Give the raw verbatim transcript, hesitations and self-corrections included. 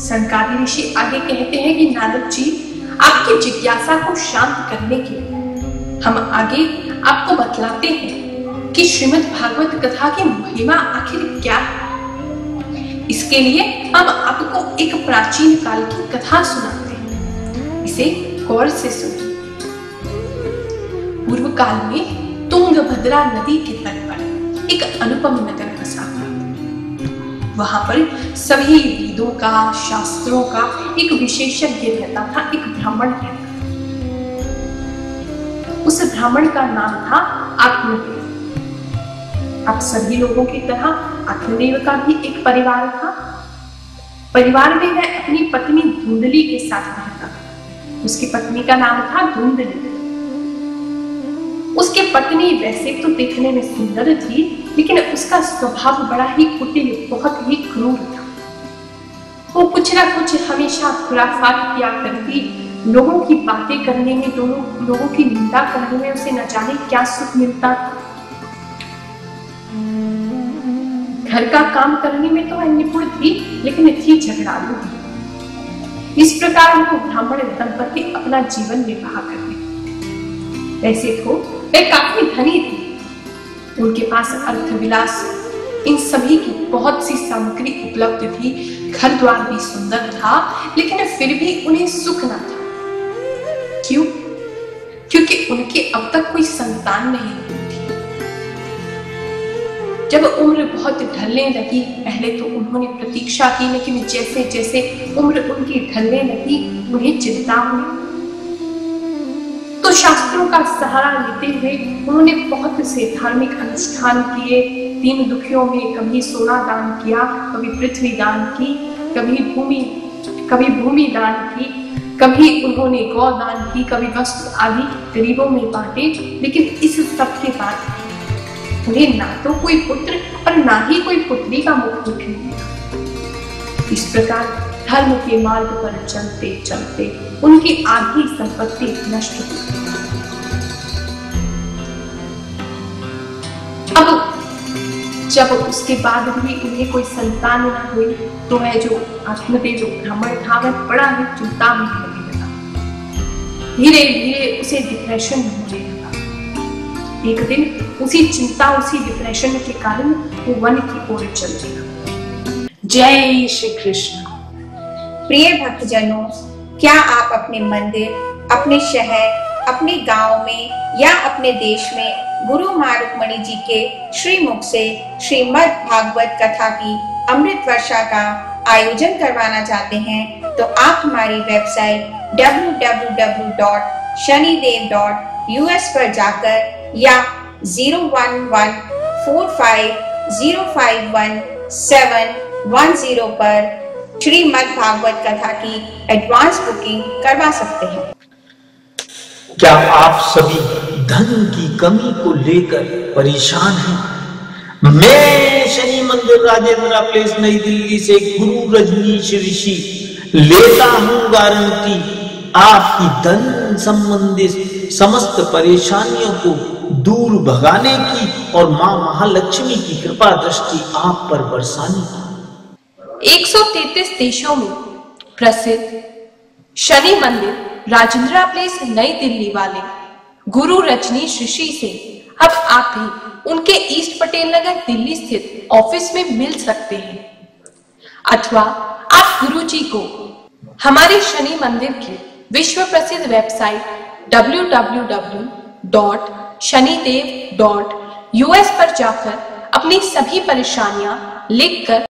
संकादी ऋषि आगे कहते हैं कि नारद जी, आपकी जिज्ञासा को शांत करने के लिए हम आगे आपको बतलाते हैं कि श्रीमद् भागवत कथा की महिमा आखिर क्या है। इसके लिए हम आपको एक प्राचीन काल की कथा सुनाते हैं, इसे गौर से सुनिए। पूर्व काल में तुंगभद्रा नदी के तट पर एक अनुपम नगर बसा हुआ। वहां पर सभी वेदों का, शास्त्रों का एक विशेषज्ञ रहता था, एक ब्राह्मण रहता था। उस ब्राह्मण का नाम था आत्मदेव। अब सभी लोगों की तरह आत्मदेव का भी एक परिवार था। परिवार में वह अपनी पत्नी धुंधली के साथ रहता था। उसकी पत्नी का नाम था धुंधली। उसकी पत्नी वैसे तो देखने में सुंदर थी, लेकिन उसका स्वभाव बड़ा ही कुटिल, बहुत ही क्रूर था। वो कुछ ना कुछ हमेशा खुराफात किया करती, लोगों की बातें करने में, दोनों लोगों की निंदा करने में उसे न जाने क्या सुख मिलता था। घर का काम करने में तो वह निपुण थी, लेकिन थी झगड़ालू। इस प्रकार वो ब्राह्मण दंपति अपना जीवन निर्वाह करते। वैसे तो वे काफी धनी थी, उनके पास अर्थविलास, इन सभी की बहुत सी सामग्री उपलब्ध थी, घर द्वार भी सुंदर था, लेकिन फिर भी उन्हें सुख न था। क्यों? क्योंकि उनके अब तक कोई संतान नहीं हुई थी। जब उम्र बहुत ढलने लगी, पहले तो उन्होंने प्रतीक्षा की, लेकिन जैसे जैसे उम्र उनकी ढलने लगी, उन्हें चिंता हुई। तो शास्त्रों का सहारा लेते हुए उन्होंने बहुत से धार्मिक अनुष्ठान किए। तीन दुखियों में कभी सोना दान किया, कभी पृथ्वी दान की, कभी भूमि कभी भूमि दान की, कभी उन्होंने गौ दान की, कभी वस्त्र आदि गरीबों में बांटे। लेकिन इस सब के बाद उन्हें ना तो कोई पुत्र और ना ही कोई पुत्री का मुख मिला। इस प्रकार धर्म के मार्ग पर चलते चलते उनकी आधी संपत्ति नष्ट हो गई। अब जब उसके बाद भी उन्हें कोई संतान न हुई, तो वह जो आत्मदेव ब्राह्मण था, वह बड़ा ही चिंता में रहने लगा। धीरे धीरे उसे डिप्रेशन होने लगा। एक दिन उसी चिंता, उसी डिप्रेशन के कारण वो वन की ओर चल दिया। जय श्री कृष्ण। प्रिय भक्तजनों, क्या आप अपने मंदिर, अपने शहर, अपने गांव में या अपने देश में गुरु माँ रुक्मणी जी के श्रीमुख से श्रीमद् भागवत कथा की अमृत वर्षा का आयोजन करवाना चाहते हैं? तो आप हमारी website W W W dot Shanidev dot U S पर जाकर या zero one one four five zero five one seven one zero पर श्रीमद् भागवत कथा की एडवांस बुकिंग करवा सकते हैं। क्या आप सभी धन की कमी को लेकर परेशान हैं? मैं शनि मंदिर राजेंद्र प्लेस नई दिल्ली से गुरु रजनीश ऋषि लेता हूं गारंटी, आपकी धन संबंधित समस्त परेशानियों को दूर भगाने की और मां महालक्ष्मी की कृपा दृष्टि आप पर बरसाने की। एक सौ तैंतीस देशों में प्रसिद्ध शनि मंदिर राजेंद्र प्लेस नई दिल्ली वाले गुरु रजनीश ऋषि से अब आप भी उनके ईस्ट पटेल नगर दिल्ली स्थित ऑफिस में मिल सकते हैं, अथवा आप गुरु जी को हमारे शनि मंदिर की विश्व प्रसिद्ध website W W W dot Shanidev dot U S पर जाकर अपनी सभी परेशानियां लिखकर